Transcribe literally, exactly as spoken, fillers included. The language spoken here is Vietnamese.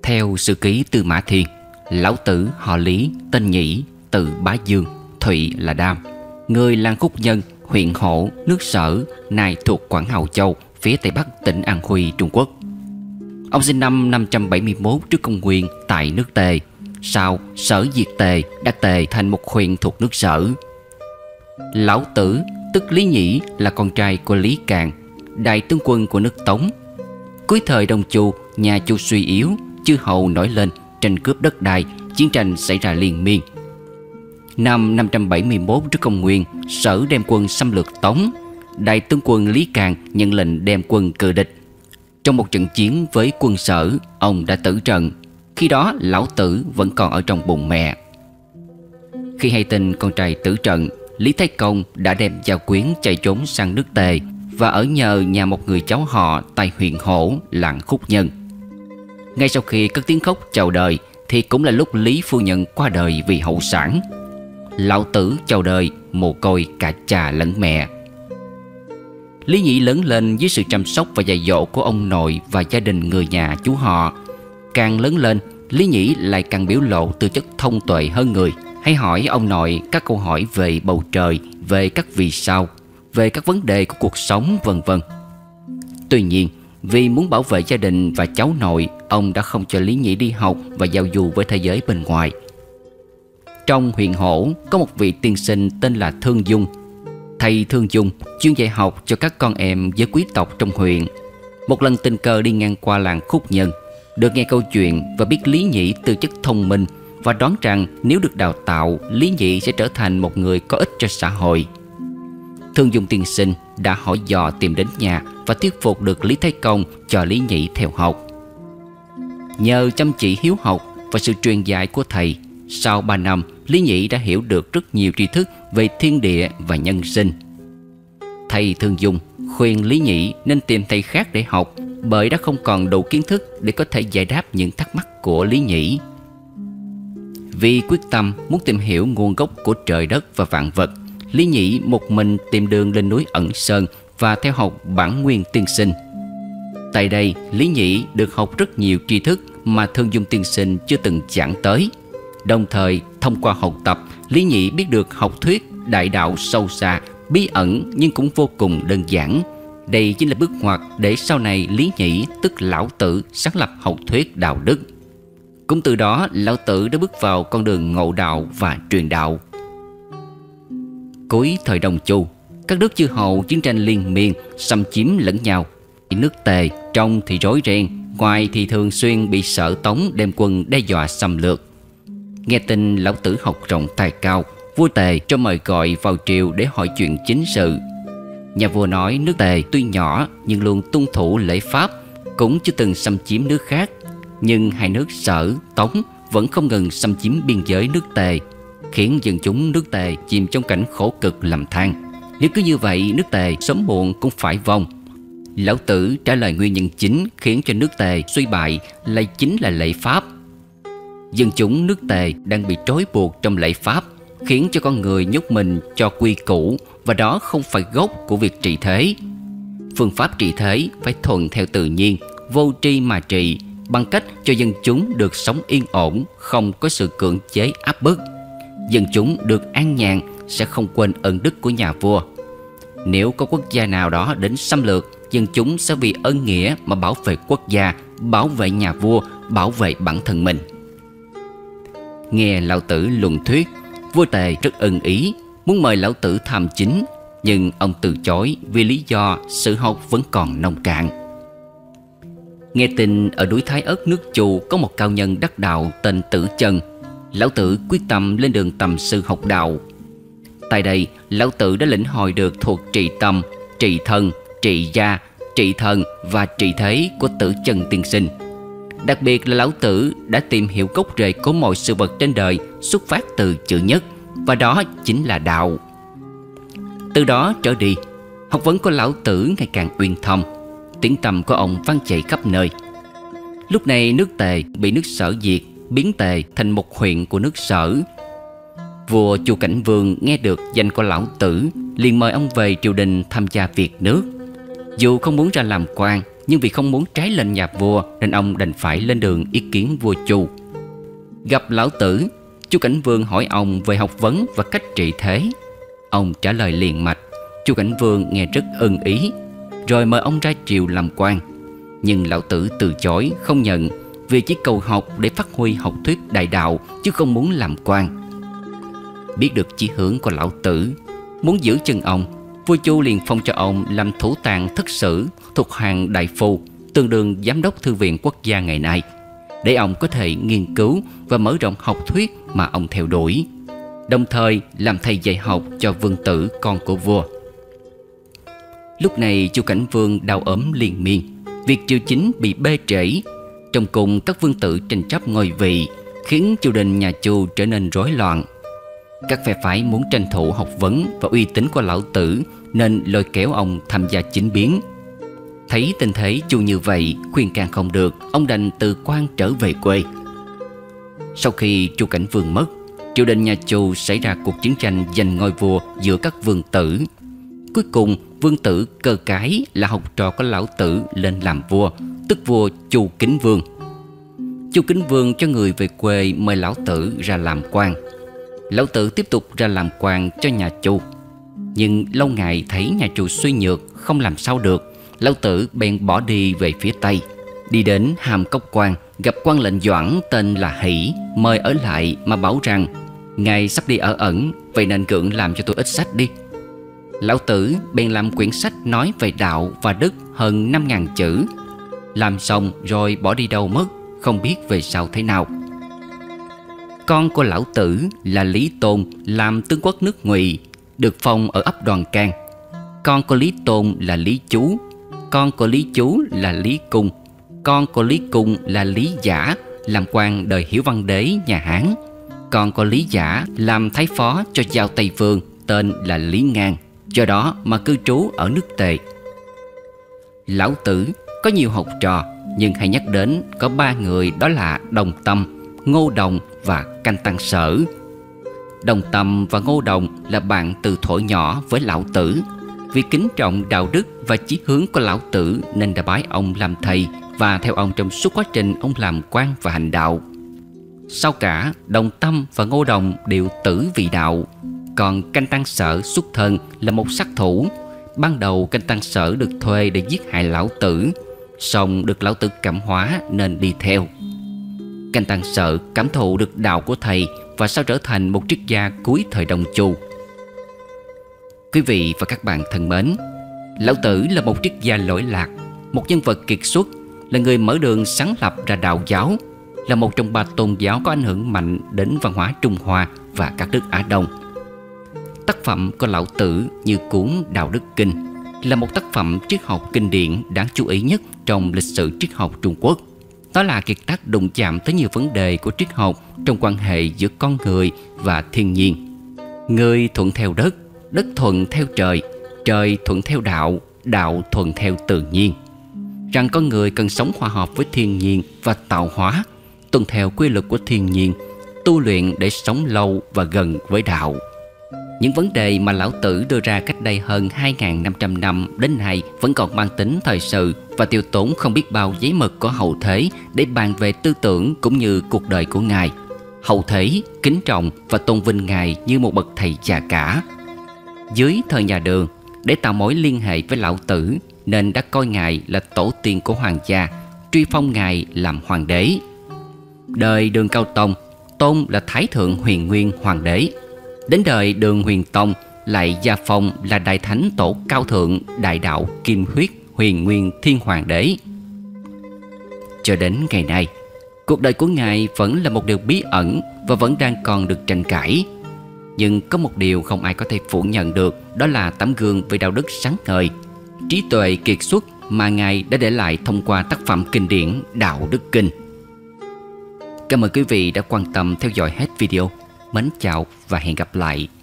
Theo sử ký Tư Mã Thiên, lão tử họ Lý, tên Nhĩ, từ Bá Dương, Thụy là Đam, người làng Khúc Nhân, huyện Hổ, nước Sở, nay thuộc Quảng Hào Châu, phía tây bắc tỉnh An Huy, Trung Quốc. Ông sinh năm năm trăm bảy mươi mốt trước công nguyên tại nước Tề. Sau Sở diệt Tề, đặt Tề thành một huyện thuộc nước Sở. Lão Tử tức Lý Nhĩ là con trai của Lý Càng, đại tướng quân của nước Tống. Cuối thời Đông Chu, nhà Chu suy yếu, chư hầu nổi lên, tranh cướp đất đai, chiến tranh xảy ra liên miên. Năm năm trăm bảy mươi mốt trước công nguyên, Sở đem quân xâm lược Tống. Đại tướng quân Lý Càng nhận lệnh đem quân cự địch. Trong một trận chiến với quân Sở, ông đã tử trận. Khi đó lão Tử vẫn còn ở trong bụng mẹ. Khi hay tin con trai tử trận, Lý Thái Công đã đem gia quyến chạy trốn sang nước Tề và ở nhờ nhà một người cháu họ tại huyện Hổ, làng Khúc Nhân. Ngay sau khi cất tiếng khóc chào đời thì cũng là lúc Lý phu nhân qua đời vì hậu sản. Lão Tử chào đời mồ côi cả cha lẫn mẹ. Lý Nhĩ lớn lên dưới sự chăm sóc và dạy dỗ của ông nội và gia đình người nhà chú họ. Càng lớn lên, Lý Nhĩ lại càng biểu lộ tư chất thông tuệ hơn người, hay hỏi ông nội các câu hỏi về bầu trời, về các vì sao, về các vấn đề của cuộc sống, vân vân. Tuy nhiên, vì muốn bảo vệ gia đình và cháu nội, ông đã không cho Lý Nhĩ đi học và giao du với thế giới bên ngoài. Trong huyện Hổ có một vị tiên sinh tên là Thương Dung. Thầy Thương Dung chuyên dạy học cho các con em với quý tộc trong huyện. Một lần tình cờ đi ngang qua làng Khúc Nhân, được nghe câu chuyện và biết Lý Nhĩ tư chất thông minh, và đoán rằng nếu được đào tạo, Lý Nhĩ sẽ trở thành một người có ích cho xã hội. Thương Dung tiên sinh đã hỏi dò tìm đến nhà và thuyết phục được Lý Thái Công cho Lý Nhĩ theo học. Nhờ chăm chỉ hiếu học và sự truyền dạy của thầy, sau ba năm, Lý Nhĩ đã hiểu được rất nhiều tri thức về thiên địa và nhân sinh. Thầy Thương Dung khuyên Lý Nhĩ nên tìm thầy khác để học, bởi đã không còn đủ kiến thức để có thể giải đáp những thắc mắc của Lý Nhĩ. Vì quyết tâm muốn tìm hiểu nguồn gốc của trời đất và vạn vật, Lý Nhĩ một mình tìm đường lên núi Ẩn Sơn và theo học Bản Nguyên tiên sinh. Tại đây, Lý Nhĩ được học rất nhiều tri thức mà Thương Dung tiên sinh chưa từng giảng tới. Đồng thời, thông qua học tập, Lý Nhĩ biết được học thuyết đại đạo sâu xa, bí ẩn nhưng cũng vô cùng đơn giản. Đây chính là bước ngoặt để sau này Lý Nhĩ tức Lão Tử sáng lập học thuyết đạo đức. Cũng từ đó, Lão Tử đã bước vào con đường ngộ đạo và truyền đạo. Cuối thời Đông Chu, các nước chư hầu chiến tranh liên miên, xâm chiếm lẫn nhau. Nước Tề trong thì rối ren, ngoài thì thường xuyên bị Sở Tống đem quân đe dọa xâm lược. Nghe tin Lão Tử học rộng tài cao, vua Tề cho mời gọi vào triều để hỏi chuyện chính sự. Nhà vua nói nước Tề tuy nhỏ nhưng luôn tuân thủ lễ pháp, cũng chưa từng xâm chiếm nước khác. Nhưng hai nước Sở, Tống vẫn không ngừng xâm chiếm biên giới nước Tề, khiến dân chúng nước Tề chìm trong cảnh khổ cực lầm than. Nếu cứ như vậy, nước Tề sớm muộn cũng phải vong. Lão Tử trả lời nguyên nhân chính khiến cho nước Tề suy bại là chính là lễ pháp. Dân chúng nước Tề đang bị trói buộc trong lễ pháp, khiến cho con người nhốt mình cho quy củ, và đó không phải gốc của việc trị thế. Phương pháp trị thế phải thuận theo tự nhiên, vô tri mà trị, bằng cách cho dân chúng được sống yên ổn, không có sự cưỡng chế áp bức. Dân chúng được an nhàn sẽ không quên ơn đức của nhà vua. Nếu có quốc gia nào đó đến xâm lược, dân chúng sẽ vì ơn nghĩa mà bảo vệ quốc gia, bảo vệ nhà vua, bảo vệ bản thân mình. Nghe Lão Tử luận thuyết, vua Tề rất ưng ý, muốn mời Lão Tử tham chính, nhưng ông từ chối vì lý do sự học vẫn còn nông cạn. Nghe tin ở núi Thái Ất nước Chu có một cao nhân đắc đạo tên Tử Chân, Lão Tử quyết tâm lên đường tầm sư học đạo. Tại đây, Lão Tử đã lĩnh hội được thuộc trị tâm, trị thân, trị gia, trị thần và trị thế của Tử Chân tiên sinh. Đặc biệt là Lão Tử đã tìm hiểu gốc rễ của mọi sự vật trên đời xuất phát từ chữ nhất, và đó chính là đạo. Từ đó trở đi, học vấn của Lão Tử ngày càng uyên thâm, tiếng tăm của ông vang chạy khắp nơi. Lúc này nước Tề bị nước Sở diệt, biến Tề thành một huyện của nước Sở. Vua Chu Cảnh Vương nghe được danh của Lão Tử, liền mời ông về triều đình tham gia việc nước. Dù không muốn ra làm quan, nhưng vì không muốn trái lên nhà vua nên ông đành phải lên đường ý kiến vua Chu. Gặp lão tử, Chu Cảnh Vương hỏi ông về học vấn và cách trị thế. Ông trả lời liền mạch. Chu Cảnh Vương nghe rất ưng ý, rồi mời ông ra triều làm quan. Nhưng lão tử từ chối không nhận, vì chỉ cầu học để phát huy học thuyết đại đạo, chứ không muốn làm quan. Biết được chí hướng của lão tử, muốn giữ chân ông, vua Chu liền phong cho ông làm thủ tàng thất sử thuộc hàng đại phu, tương đương giám đốc thư viện quốc gia ngày nay, để ông có thể nghiên cứu và mở rộng học thuyết mà ông theo đuổi, đồng thời làm thầy dạy học cho Vương Tử, con của vua. Lúc này Chu Cảnh Vương đau ốm liên miên, việc triều chính bị bê trễ. Trong cùng các vương tử tranh chấp ngôi vị, khiến triều đình nhà Chu trở nên rối loạn. Các phe phái muốn tranh thủ học vấn và uy tín của lão tử, nên lôi kéo ông tham gia chính biến. Thấy tình thế Chu như vậy, khuyên can không được, ông đành từ quan trở về quê. Sau khi Chu Cảnh Vương mất, triều đình nhà Chu xảy ra cuộc chiến tranh giành ngôi vua giữa các vương tử. Cuối cùng vương tử Cơ Cái là học trò của lão tử lên làm vua, tức vua Chu Kính Vương. Chu Kính Vương cho người về quê mời lão tử ra làm quan. Lão tử tiếp tục ra làm quan cho nhà Chu. Nhưng lâu ngày thấy nhà Chu suy nhược, không làm sao được, lão tử bèn bỏ đi về phía Tây. Đi đến Hàm Cốc Quan, gặp quan lệnh Doãn tên là Hỷ, mời ở lại mà bảo rằng ngài sắp đi ở ẩn, vậy nên cưỡng làm cho tôi ít sách đi. Lão tử bèn làm quyển sách nói về đạo và đức hơn năm ngàn chữ. Làm xong rồi bỏ đi đâu mất, không biết về sau thế nào. Con của lão tử là Lý Tôn làm tướng quốc nước Ngụy, được phong ở ấp Đoàn Can. Con của Lý Tôn là Lý Chú. Con của Lý Chú là Lý Cung. Con của Lý Cung là Lý Giả, làm quan đời Hiếu Văn Đế nhà Hán. Con của Lý Giả làm thái phó cho Giao Tây Vương, tên là Lý Ngang, do đó mà cư trú ở nước Tề. Lão tử có nhiều học trò, nhưng hay nhắc đến có ba người, đó là Đồng Tâm, Ngô Đồng và Canh Tăng Sở. Đồng Tâm và Ngô Đồng là bạn từ thuở nhỏ với lão tử. Vì kính trọng đạo đức và chí hướng của lão tử nên đã bái ông làm thầy và theo ông trong suốt quá trình ông làm quan và hành đạo. Sau cả, Đồng Tâm và Ngô Đồng đều tử vì đạo. Còn Canh Tăng Sở xuất thân là một sát thủ. Ban đầu Canh Tăng Sở được thuê để giết hại lão tử, song được lão tử cảm hóa nên đi theo. Canh Tăng Sở cảm thụ được đạo của thầy và sau trở thành một triết gia cuối thời Đông Chu. Quý vị và các bạn thân mến, lão tử là một triết gia lỗi lạc, một nhân vật kiệt xuất, là người mở đường sáng lập ra đạo giáo, là một trong ba tôn giáo có ảnh hưởng mạnh đến văn hóa Trung Hoa và các nước Á Đông. Tác phẩm của lão tử như cuốn Đạo Đức Kinh là một tác phẩm triết học kinh điển đáng chú ý nhất trong lịch sử triết học Trung Quốc. Đó là kiệt tác đụng chạm tới nhiều vấn đề của triết học trong quan hệ giữa con người và thiên nhiên. Người thuận theo đất, đất thuận theo trời, trời thuận theo đạo, đạo thuận theo tự nhiên. Rằng con người cần sống hòa hợp với thiên nhiên và tạo hóa, tuân theo quy luật của thiên nhiên, tu luyện để sống lâu và gần với đạo. Những vấn đề mà lão tử đưa ra cách đây hơn hai nghìn năm trăm năm đến nay vẫn còn mang tính thời sự và tiêu tốn không biết bao giấy mực của hậu thế để bàn về tư tưởng cũng như cuộc đời của ngài. Hậu thế kính trọng và tôn vinh ngài như một bậc thầy già cả. Dưới thời nhà Đường, để tạo mối liên hệ với lão tử nên đã coi ngài là tổ tiên của hoàng gia, truy phong ngài làm hoàng đế. Đời Đường Cao Tông, tôn là Thái Thượng Huyền Nguyên Hoàng đế. Đến đời Đường Huyền Tông lại gia phong là Đại Thánh Tổ Cao Thượng Đại Đạo Kim Huyết Huyền Nguyên Thiên Hoàng đế. Cho đến ngày nay, cuộc đời của ngài vẫn là một điều bí ẩn và vẫn đang còn được tranh cãi. Nhưng có một điều không ai có thể phủ nhận được, đó là tấm gương về đạo đức sáng ngời, trí tuệ kiệt xuất mà ngài đã để lại thông qua tác phẩm kinh điển Đạo Đức Kinh. Cảm ơn quý vị đã quan tâm theo dõi hết video. Mến chào và hẹn gặp lại.